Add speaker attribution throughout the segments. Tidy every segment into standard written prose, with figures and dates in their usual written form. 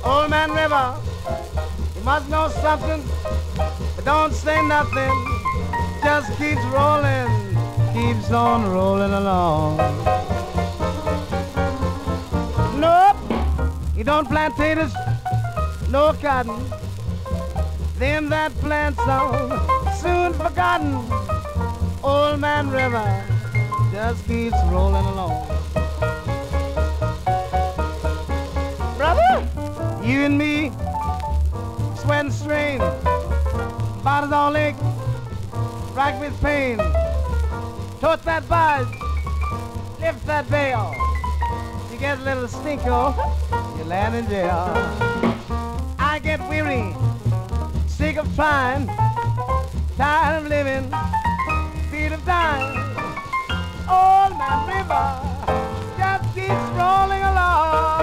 Speaker 1: Old Man River, you must know something, but don't say nothing. Just keeps rolling, keeps on rolling along. Nope, you don't plant potatoes, no cotton. Them that plants are soon forgotten. Old Man River just keeps rolling along. Brother, you and me, sweat and strain, body's all ache, racked with pain. Tote that barge, lift that veil. You get a little stinko, you land in jail. I get weary, sick of trying, tired of living, feet of dying. Old Man River just keeps rolling along.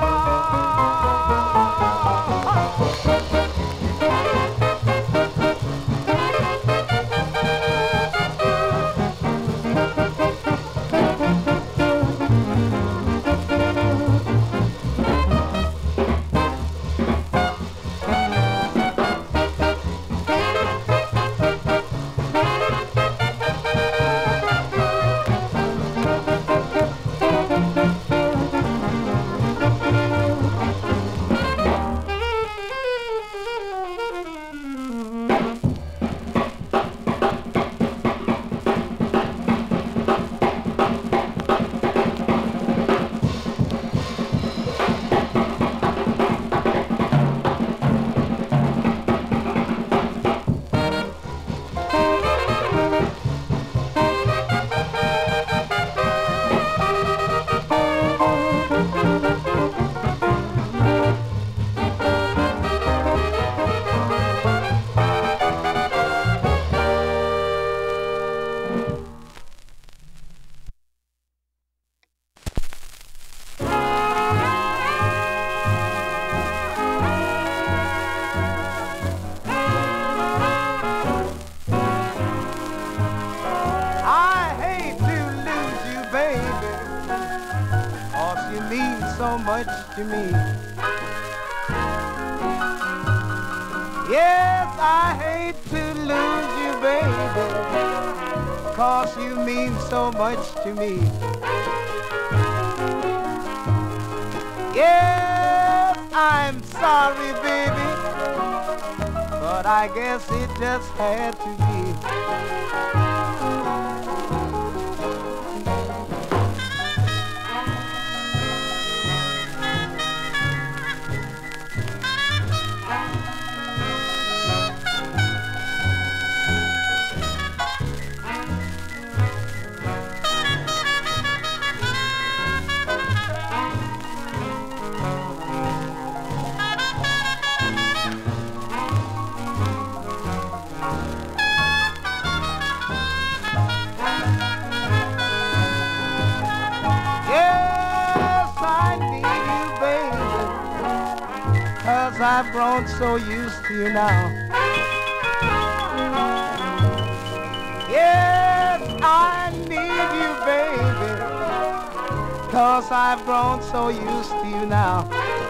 Speaker 1: To me. Yes, I hate to lose you, baby, 'cause you mean so much to me. Yes, I'm sorry, baby, but I guess it just had to be. I've grown so used to you now. Yes, I need you, baby, 'cause I've grown so used to you now.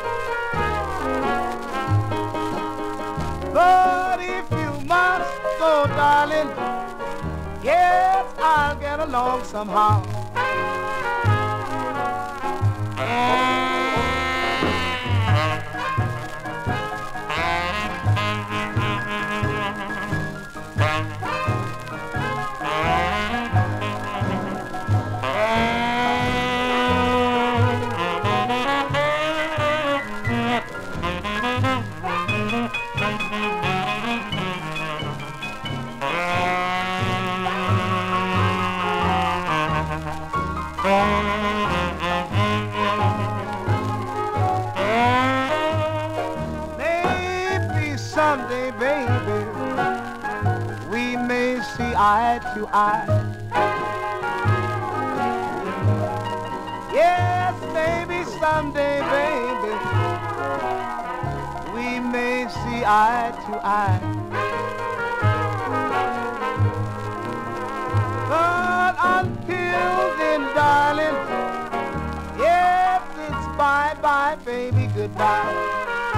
Speaker 1: But if you must go, darling, yes, I'll get along somehow. Maybe someday, baby, we may see eye to eye. Yes, maybe someday, baby, we may see eye to eye. But until then, darling, yes, it's bye-bye, baby, goodbye.